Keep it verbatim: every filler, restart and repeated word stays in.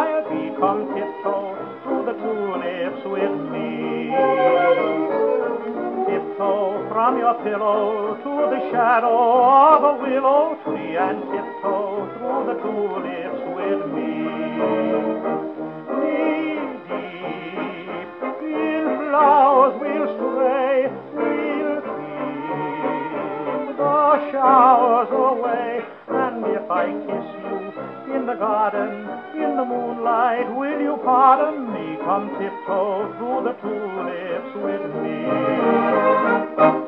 child, we come tiptoe through the tulips with me. Tiptoe from your pillow to the shadow of a willow tree, and tiptoe through the tulips with me. Deep, deep in flowers we'll stray, we'll keep the showers away, and if I kiss you in the garden, in the moonlight, will you pardon me? Come tiptoe through the tulips with me.